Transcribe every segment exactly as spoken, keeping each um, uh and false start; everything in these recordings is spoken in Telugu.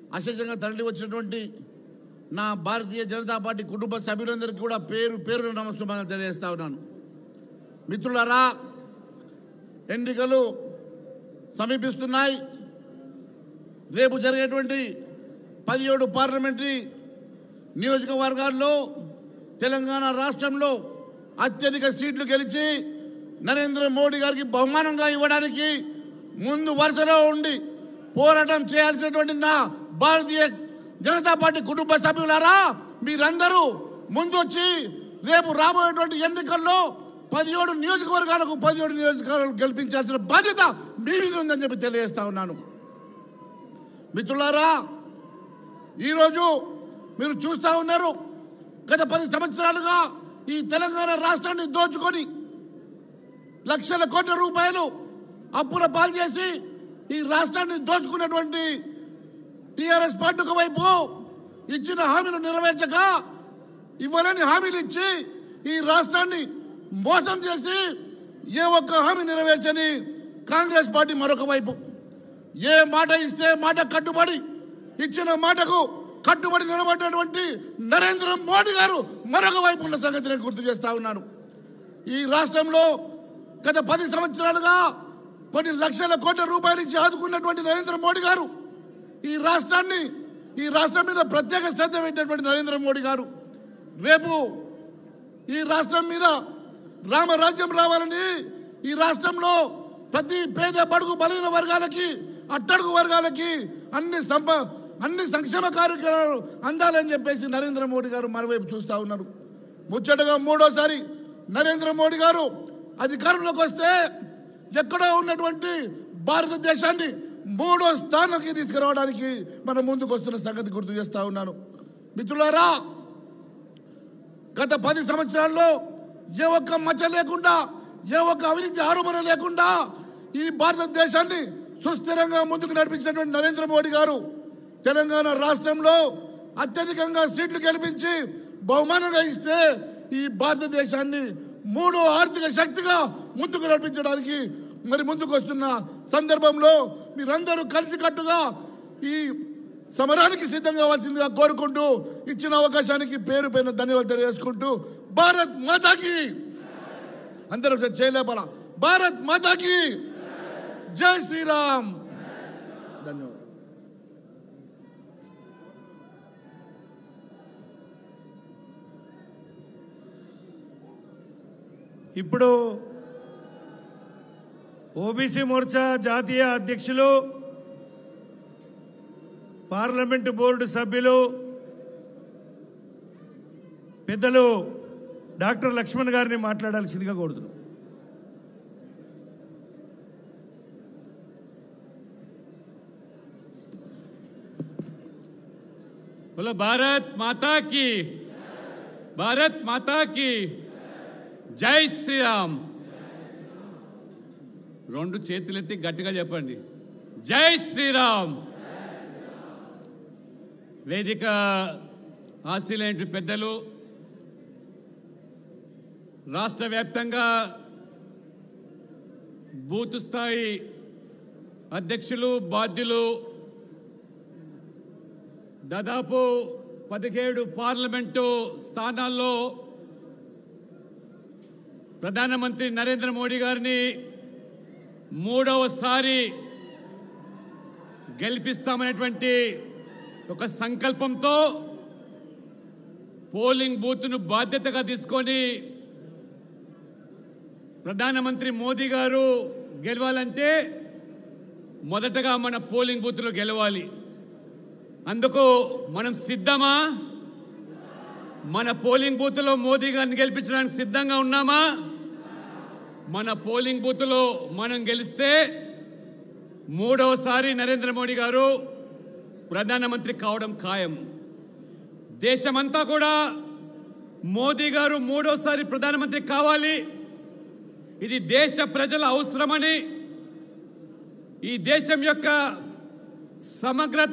అశేషంగా తరలి వచ్చినటువంటి నా భారతీయ జనతా పార్టీ కుటుంబ సభ్యులందరికీ కూడా పేరు పేరు నమస్కారం తెలియజేస్తా ఉన్నాను. మిత్రులారా, ఎన్నికలు సమీపిస్తున్నాయి. రేపు జరిగేటువంటి పదిహేడు పార్లమెంటరీ నియోజకవర్గాల్లో తెలంగాణ రాష్ట్రంలో అత్యధిక సీట్లు గెలిచి నరేంద్ర మోడీ గారికి బహుమానంగా ఇవ్వడానికి ముందు వరుసలో ఉండి పోరాటం చేయాల్సినటువంటి నా భారతీయ జనతా పార్టీ కుటుంబ సభ్యులారా, మీరందరూ ముందొచ్చి రేపు రాబోయేటువంటి ఎన్నికల్లో పదిహేడు నియోజకవర్గాలకు పదిహేడు నియోజకవర్గాలు గెలిపించాల్సిన బాధ్యత మీ మీద ఉందని చెప్పి తెలియజేస్తా ఉన్నాను. మిత్రులారా, ఈరోజు మీరు చూస్తూ ఉన్నారు, గత పది సంవత్సరాలుగా ఈ తెలంగాణ రాష్ట్రాన్ని దోచుకొని లక్షల కోట్ల రూపాయలు అప్పుల పాలు చేసి ఈ రాష్ట్రాన్ని దోచుకున్నటువంటి టీఆర్ఎస్ పార్టీ ఒకవైపు ఇచ్చిన హామీలు నెరవేర్చక ఇవ్వలేని హామీలు ఇచ్చి ఈ రాష్ట్రాన్ని మోసం చేసి ఏ ఒక్క హామీ నెరవేర్చని కాంగ్రెస్ పార్టీ మరొక వైపు ఏ మాట ఇస్తే మాట కట్టుబడి ఇచ్చిన మాటకు కట్టుబడి నిలబడినటువంటి నరేంద్ర మోడీ గారు మరొక వైపు ఉన్న సంగతి నేను గుర్తు చేస్తా ఉన్నాను. ఈ రాష్ట్రంలో గత పది సంవత్సరాలుగా కొన్ని లక్షల కోట్ల రూపాయలు ఇచ్చి ఆదుకున్నటువంటి నరేంద్ర మోడీ గారు ఈ రాష్ట్రాన్ని ఈ రాష్ట్రం మీద ప్రత్యేక శ్రద్ధ పెట్టినటువంటి నరేంద్ర మోడీ గారు రేపు ఈ రాష్ట్రం మీద రామరాజ్యం రావాలని ఈ రాష్ట్రంలో ప్రతి పేద బడుగు బలహీన వర్గాలకి అట్టడుగు వర్గాలకి అన్ని సంప అన్ని సంక్షేమ కార్యక్రమాలు అందాలని చెప్పేసి నరేంద్ర మోడీ గారు మరోవైపు చూస్తూ ఉన్నారు. ముచ్చటగా మూడోసారి నరేంద్ర మోడీ గారు అధికారంలోకి వస్తే ఎక్కడో ఉన్నటువంటి భారతదేశాన్ని మూడో స్థానానికి తీసుకురావడానికి మనం ముందుకు వస్తున్న సంగతి గుర్తు చేస్తా ఉన్నాను. మిత్రులారా, గత పది సంవత్సరాల్లో ఏ ఒక్క మచ్చ లేకుండా ఏ ఒక్క అవినీతి ఆరోపణ లేకుండా ఈ భారతదేశాన్ని సుస్థిరంగా ముందుకు నడిపించినటువంటి నరేంద్ర మోడీ గారు తెలంగాణ రాష్ట్రంలో అత్యధికంగా సీట్లు గెలిపించి బహుమానంగా ఇస్తే ఈ భారతదేశాన్ని మూడో ఆర్థిక శక్తిగా ముందుకు నడిపించడానికి మరి ముందుకు వస్తున్న సందర్భంలో మీరందరూ కలిసికట్టుగా ఈ సమరానికి సిద్ధం కావాల్సిందిగా కోరుకుంటూ ఇచ్చిన అవకాశానికి పేరు పైన ధన్యవాదాలు తెలియజేసుకుంటూ భారత్ మాతాకి అందరూ చేయలేపాల భారత్ మాతాకి జై శ్రీరామ్. ధన్యవాదాలు. ఇప్పుడు ఓబీసీ మోర్చా జాతీయ అధ్యక్షులు పార్లమెంటు బోర్డు సభ్యులు పెద్దలు డాక్టర్ లక్ష్మణ్ గారిని మాట్లాడాల్సిందిగా కోరుతున్నాం. बोलो भारत माता की, भारत माता की జై శ్రీరామ్. రెండు చేతులెత్తి గట్టిగా చెప్పండి, జై శ్రీరామ్. వేదిక ఆశీలైన పెద్దలు, రాష్ట్ర వ్యాప్తంగా బూత్ స్థాయి అధ్యక్షులు బాధ్యులు, దాదాపు పదిహేడు పార్లమెంటు స్థానాల్లో ప్రధానమంత్రి నరేంద్ర మోడీ గారిని మూడవసారి గెలిపిస్తామనేటువంటి ఒక సంకల్పంతో పోలింగ్ బూత్ను బాధ్యతగా తీసుకొని ప్రధానమంత్రి మోదీ గారు గెలవాలంటే మొదటగా మన పోలింగ్ బూత్లో గెలవాలి. అందుకు మనం సిద్ధమా? మన పోలింగ్ బూత్లో మోదీ గారిని గెలిపించడానికి సిద్ధంగా ఉన్నామా? మన పోలింగ్ బూత్లో మనం గెలిస్తే మూడవసారి నరేంద్ర మోడీ గారు ప్రధానమంత్రి కావడం ఖాయం. దేశమంతా కూడా మోదీ గారు మూడోసారి ప్రధానమంత్రి కావాలి, ఇది దేశ ప్రజల అవసరమని, ఈ దేశం యొక్క సమగ్రత,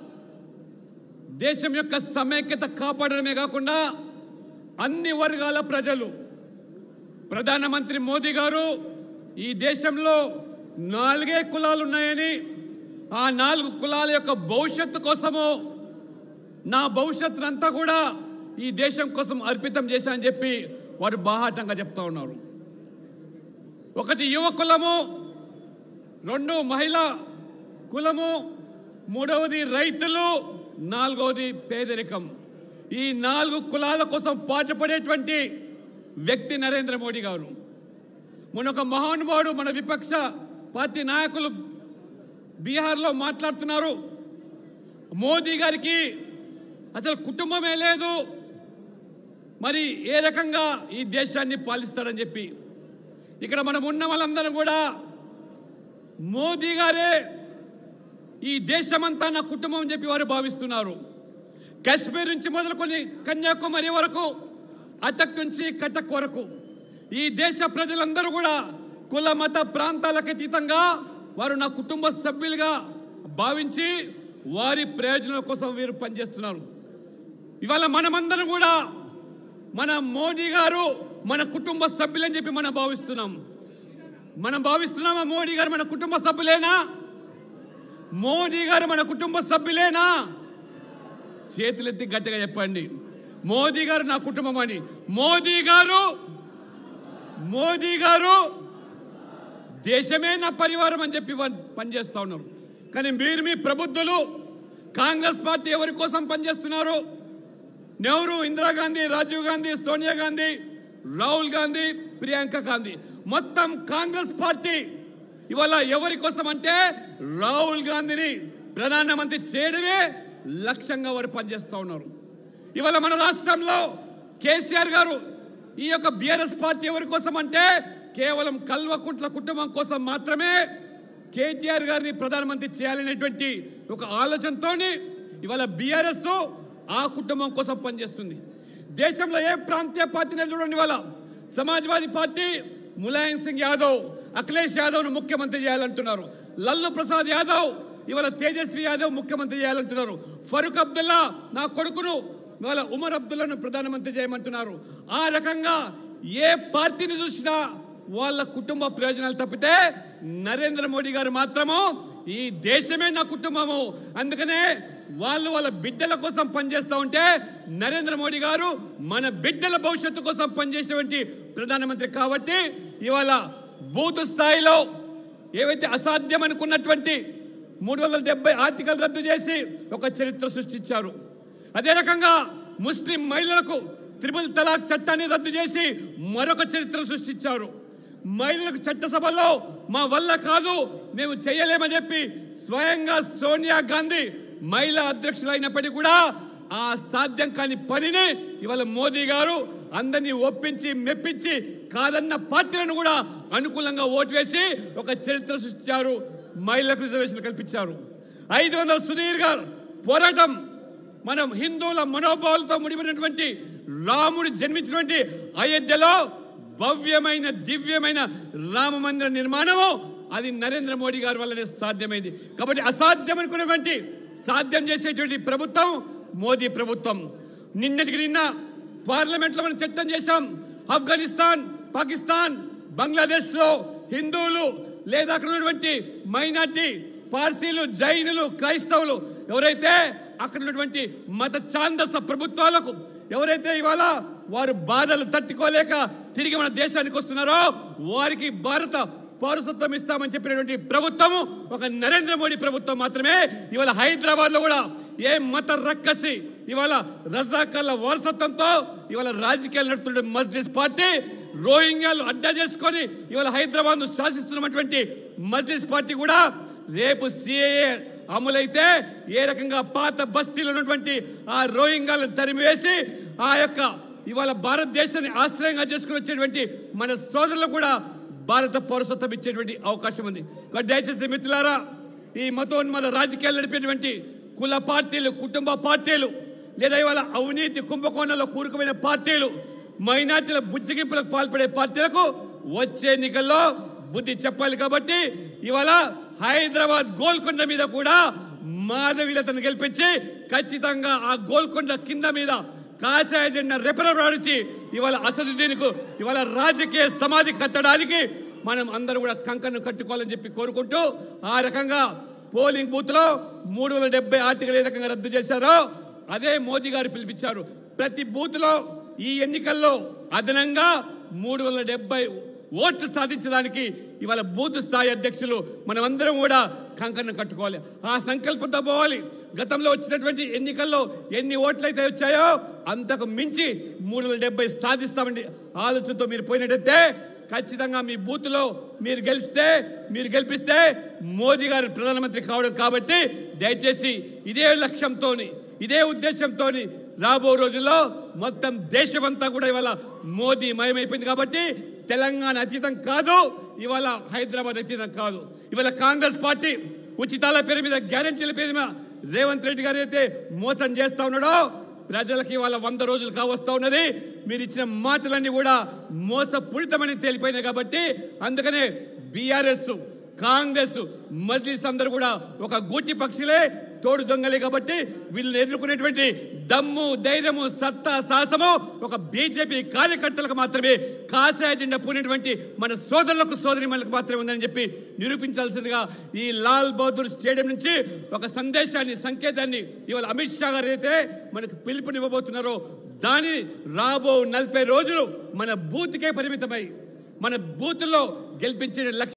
దేశం యొక్క సమైక్యత కాపాడడమే కాకుండా అన్ని వర్గాల ప్రజలు, ప్రధానమంత్రి మోదీ గారు ఈ దేశంలో నాలుగే కులాలు ఉన్నాయని, ఆ నాలుగు కులాల యొక్క భవిష్యత్తు కోసము నా భవిష్యత్తునంతా కూడా ఈ దేశం కోసం అర్పితం చేశానని చెప్పి వారు బాహాటంగా చెప్తా ఉన్నారు. ఒకటి యువ కులము, రెండు మహిళా కులము, మూడవది రైతులు, నాలుగవది పేదరికం. ఈ నాలుగు కులాల కోసం పాటుపడేటువంటి వ్యక్తి నరేంద్ర మోడీ గారు. మన ఒక మహానుభావుడు, మన విపక్ష పార్టీ నాయకులు బీహార్లో మాట్లాడుతున్నారు, మోదీ గారికి అసలు కుటుంబమే లేదు, మరి ఏ రకంగా ఈ దేశాన్ని పాలిస్తాడని చెప్పి. ఇక్కడ మనం ఉన్న వాళ్ళందరం కూడా మోదీ గారే ఈ దేశమంతా నా కుటుంబం అని చెప్పి వారు భావిస్తున్నారు. కాశ్మీర్ నుంచి మొదలుకొని కన్యాకుమారి వరకు, అటక్ నుంచి కటక్ వరకు ఈ దేశ ప్రజలందరూ కూడా కుల మత ప్రాంతాలకు అతీతంగా వారు నా కుటుంబ సభ్యులుగా భావించి వారి ప్రయోజనాల కోసం వీరు పనిచేస్తున్నారు. ఇవాళ మనమందరం కూడా మన మోడీ గారు మన కుటుంబ సభ్యులని చెప్పి మనం భావిస్తున్నాం. మనం భావిస్తున్నామా మోడీ గారు మన కుటుంబ సభ్యులేనా? మోడీ గారు మన కుటుంబ సభ్యులేనా? చేతులెత్తి గట్టిగా చెప్పండి, మోదీ గారు నా కుటుంబం అని. మోదీ గారు మోదీ గారు దేశమే నా పరివారం అని చెప్పి పనిచేస్తా ఉన్నారు. కానీ మీరు మీ ప్రబుద్ధులు కాంగ్రెస్ పార్టీ ఎవరి కోసం పనిచేస్తున్నారు? నెహ్రూ, ఇందిరాగాంధీ, రాజీవ్ గాంధీ, సోనియా గాంధీ, రాహుల్ గాంధీ, ప్రియాంక గాంధీ, మొత్తం కాంగ్రెస్ పార్టీ ఇవాళ ఎవరి కోసం అంటే రాహుల్ గాంధీని ప్రధానమంత్రి చేయడమే లక్ష్యంగా వారు పనిచేస్తూ ఉన్నారు. ఇవాళ మన రాష్ట్రంలో కేసీఆర్ గారు ఈ యొక్క బీఆర్ఎస్ పార్టీ ఎవరి కోసం అంటే కేవలం కల్వకుంట్ల కుటుంబం కోసం మాత్రమే కేటీఆర్ గారిని ప్రధానమంత్రి చేయాలనేటువంటి ఒక ఆలోచనతోని ఇవాళ బీఆర్ఎస్ ఆ కుటుంబం కోసం పనిచేస్తుంది. దేశంలో ఏ ప్రాంతీయ పార్టీని చూడండి, ఇవాళ సమాజ్వాదీ పార్టీ ములాయం సింగ్ యాదవ్, అఖిలేష్ యాదవ్ ను ముఖ్యమంత్రి చేయాలంటున్నారు. లల్లు ప్రసాద్ యాదవ్ ఇవాళ తేజస్వి యాదవ్ ముఖ్యమంత్రి చేయాలంటున్నారు. ఫరూక్ అబ్దుల్లా నా కొడుకును ఇవాళ ఉమర్ అబ్దుల్లాను ప్రధానమంత్రి చేయమంటున్నారు. ఆ రకంగా ఏ పార్టీని చూసినా వాళ్ళ కుటుంబ ప్రయోజనాలు తప్పితే నరేంద్ర మోడీ గారు మాత్రము ఈ దేశమే నా కుటుంబము, అందుకనే వాళ్ళు వాళ్ళ బిడ్డల కోసం పనిచేస్తూ ఉంటే నరేంద్ర మోడీ గారు మన బిడ్డల భవిష్యత్తు కోసం పనిచేసేటువంటి ప్రధానమంత్రి. కాబట్టి ఇవాళ బూత్ స్థాయిలో ఏవైతే అసాధ్యం అనుకున్నటువంటి మూడు వందల డెబ్బై ఆర్టికల్ రద్దు చేసి ఒక చరిత్ర సృష్టించారు. అదే రకంగా ముస్లిం మహిళలకు త్రిపుల్ తలాక్ చట్టాన్ని రద్దు చేసి మరొక చరిత్ర సృష్టించారు. మహిళలకు చట్టసభలో మా వల్ల కాదు, మేము చేయలేమని చెప్పి స్వయంగా సోనియా గాంధీ మహిళా అధ్యక్షులు అయినప్పటికీ కూడా ఆ సాధ్యం కాని పనిని ఇవాళ మోదీ గారు అందరినీ ఒప్పించి మెప్పించి కాదన్న పార్టీలను కూడా అనుకూలంగా ఓటు వేసి ఒక చరిత్ర సృష్టించారు, మహిళలకు రిజర్వేషన్లు కల్పించారు. ఐదు వందల సుదీర్ఘ పోరాటం, మనం హిందువుల మనోభావాలతో ముడిపడినటువంటి రాముడు జన్మించినటువంటి అయోధ్యలో భవ్యమైన దివ్యమైన రామ మందిర నిర్మాణము అది నరేంద్ర మోడీ గారి వల్లనే సాధ్యమైంది. కాబట్టి అసాధ్యం అనుకున్నటువంటి సాధ్యం చేసేటువంటి ప్రభుత్వం మోదీ ప్రభుత్వం. నిన్నటికి నిన్న పార్లమెంట్ లో మనం చట్టం చేశాం, ఆఫ్ఘనిస్తాన్, పాకిస్తాన్, బంగ్లాదేశ్ లో హిందువులు లేదా అక్కడ ఉన్నటువంటి మైనార్టీ పార్సీలు, జైనులు, క్రైస్తవులు ఎవరైతే అక్కడ ఉన్నటువంటి మత ఛాందస ప్రభుత్వాలకు ఎవరైతే ఇవాళ వారు బాధలు తట్టుకోలేక తిరిగి మన దేశానికి వస్తున్నారో వారికి భారత పౌరసత్వం ఇస్తామని చెప్పినటువంటి ప్రభుత్వము ఒక నరేంద్ర మోడీ ప్రభుత్వం మాత్రమే. ఇవాళ హైదరాబాద్ లో కూడా ఏ మత రక్కసి ఇవాళ రజాకాల వారసత్వంతో ఇవాళ రాజకీయాలు నడుపుతున్న మజ్లిస్ పార్టీ, రోహింగ్యాలు అడ్డా చేసుకొని ఇవాళ హైదరాబాద్ ను శాసిస్తున్నటువంటి మజ్లిస్ పార్టీ కూడా రేపు సిఏఏ అమలైతే ఏ రకంగా పాత బస్తీలో ఉన్నటువంటి ఆ రోహింగ్యాలను తరిమివేసి ఆ యొక్క ఇవాళ భారతదేశాన్ని ఆశ్రయంగా చేసుకుని వచ్చేటువంటి మన సోదరులకు కూడా భారత పౌరసత్వం ఇచ్చేటువంటి అవకాశం ఉంది. దయచేసి మిత్రులారా, ఈ మతోన్మాద రాజకీయాలు నడిపేటువంటి కుల పార్టీలు, కుటుంబ పార్టీలు లేదా ఇవాళ అవినీతి కుంభకోణంలో కూరుకుపోయిన పార్టీలు, మైనార్టీల బుజ్జగింపులకు పాల్పడే పార్టీలకు వచ్చే ఎన్నికల్లో బుద్ధి చెప్పాలి. కాబట్టి ఇవాళ హైదరాబాద్ గోల్కొండ మీద కూడా మాధవీలతను గెలిపించి ఖచ్చితంగా ఆ గోల్కొండ కింద మీద కాషాయ జెండా రెపరెపలాడించి ఇవాళ అసదుద్దీన్కు ఇవాళ రాజకీయ సమాధి కట్టడానికి మనం అందరూ కూడా కంకణం కట్టుకోవాలని చెప్పి కోరుకుంటూ ఆ రకంగా పోలింగ్ బూత్ లో మూడు వందల డెబ్బై ఆర్టికల్ ఏ రకంగా రద్దు చేశారో అదే మోదీ గారు పిలిపించారు. ప్రతి బూత్ లో ఈ ఎన్నికల్లో అదనంగా మూడు వందల డెబ్బై ఓట్లు సాధించడానికి ఇవాళ బూత్ స్థాయి అధ్యక్షులు మనమందరం కూడా కంకణం కట్టుకోవాలి, ఆ సంకల్పంతో పోవాలి. గతంలో వచ్చినటువంటి ఎన్నికల్లో ఎన్ని ఓట్లు అయితే వచ్చాయో అంతకు మించి మూడు వందల డెబ్బై సాధిస్తామండి ఆలోచనతో మీరు పోయినట్టయితే ఖచ్చితంగా మీ బూత్ లో మీరు గెలిస్తే మీరు గెలిపిస్తే మోదీ గారు ప్రధానమంత్రి కావడం. కాబట్టి దయచేసి ఇదే లక్ష్యంతో ఇదే ఉద్దేశంతో రాబో రోజుల్లో మొత్తం దేశమంతా కూడా ఇవాళ మోదీ మయమైపోయింది. కాబట్టి తెలంగాణ అతీతం కాదు, ఇవాళ హైదరాబాద్ అతీతం కాదు. ఇవాళ కాంగ్రెస్ పార్టీ ఉచితాల పేరు మీద గ్యారెంటీల పేరు మీద రేవంత్ రెడ్డి గారు అయితే మోసం చేస్తా ఉన్నాడో ప్రజలకి ఇవాళ వంద రోజులు కావస్తా ఉన్నది. మీరు ఇచ్చిన మాటలన్నీ కూడా మోసపూరితమని తేలిపోయినాయి. కాబట్టి అందుకనే బీఆర్ఎస్ కాంగ్రెస్ మజ్లిస్ అందరూ కూడా ఒక గూటి పక్షులే తోడు దొంగలే. కాబట్టి వీళ్ళని ఎదుర్కొనేటువంటి దమ్ము ధైర్యము సత్తా సాహసము ఒక బీజేపీ కార్యకర్తలకు మాత్రమే, కాషాయ జెండా పూనేటువంటి మన సోదరులకు సోదరి మనకు మాత్రమే ఉందని చెప్పి నిరూపించాల్సిందిగా ఈ లాల్ బహదూర్ స్టేడియం నుంచి ఒక సందేశాన్ని సంకేతాన్ని ఇవాళ అమిత్ షా గారు అయితే మనకు పిలుపునివ్వబోతున్నారో దాని రాబో నలభై రోజులు మన బూత్కే పరిమితమై మన బూత్లో గెలిపించే లక్ష్యం